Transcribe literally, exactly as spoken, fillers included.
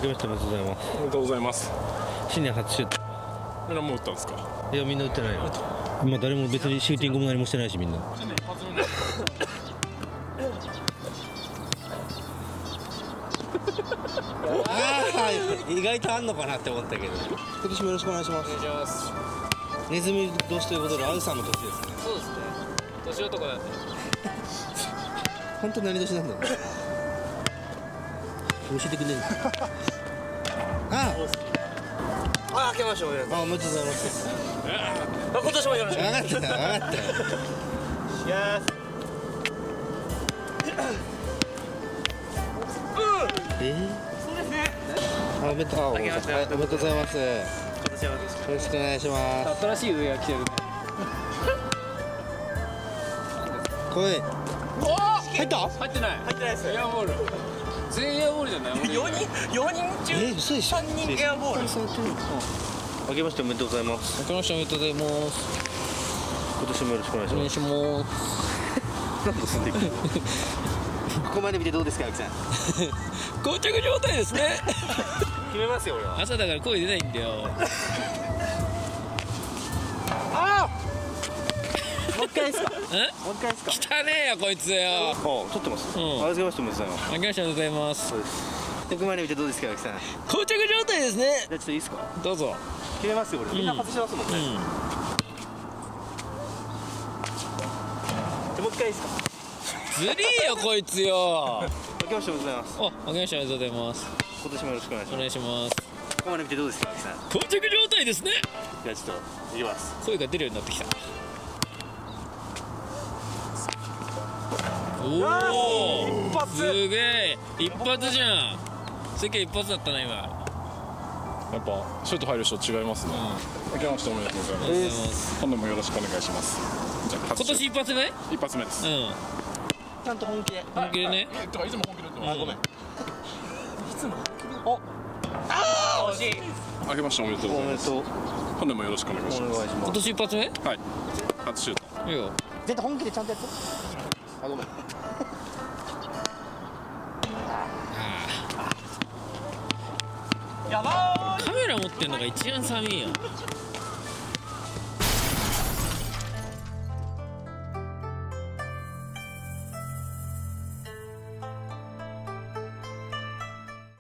けましておめでとうございます。 おめでとうございます。 新年初シュート。 みんなもう打ったんですか。 いやみんな打ってないよ。まあ誰も別にシューティングも何もしてないしみんな。 新年一発目です。 ああ意外とあんのかなって思ったけど。今年もよろしくお願いします。 お願いします。 ネズミ同士ということでアウさんの年ですね。 そうですね。年男なんで。 本当何年なんだろう。教えてくれる。ああ、明けましておめでとう。 あ、おめでとうございます。 あ、今年もよろしく。 分かった分かったよ。 いやえー、 そうですね。 あ、おめでとう、あ、おめでとうございます。よ今年はよろしくお願いします。 新しい上が来てるね。 来い。 おお、 入った？ 入ってない。入ってないです。エアボール。全員エアボールじゃない。四人、四人中。 え、嘘でしょ。 三人エアボール。 あけましておめでとうございます。 明けましておめでとうございます。 今年もよろしくお願いします。 お願いします。 なんで進んでいくの？ここまで見てどうですか、あきさん。 膠着状態ですね。 決めますよ、俺は。 朝だから声出ないんだよ。 ああ。もう一回ですか。 え？ もう一回ですか。 汚ねえよこいつよ。 あ、撮ってます。 うん。 あけましておめでとうございます。 明けましておめでとうございます。 そうです。ここまで見てどうですか、あきさん。 膠着状態ですね。 じゃあちょっといいですか。 どうぞ。 決めますよ、俺。みんな外してますもんね。 うん。 じゃあもう一回いいですか。 ずりーよこいつよ。 あけましておめでとうございます。 お、明けましておめでとうございます。 今年もよろしくお願いしおます。 願いします。 ここまで見てどうですか、あきさん。 膠着状態ですね。 じゃあちょっといきます。 声が出るようになってきた。おお、 一発すげえ一発じゃん。世間一発だったな今。 やっぱシュート入る人違いますね。明けましておめでとうございます。 ありがとうございます。 今度もよろしくお願いします。じゃあ今年一発目？うん。 一発目です。 ちゃんと本気で。 本気でね。 え、とかいつも本気で言ってます。 あ、ごめん。 ああ、惜しい。 明けましておめでとうございます。 おめでとう。 今度もよろしくお願いします。 今お願いします。 年一発目？ はい。初シュート。 いいよ。 絶対本気でちゃんとやって。あ、ごめん。 やばーい。カメラ持ってんのが一番寒いよ。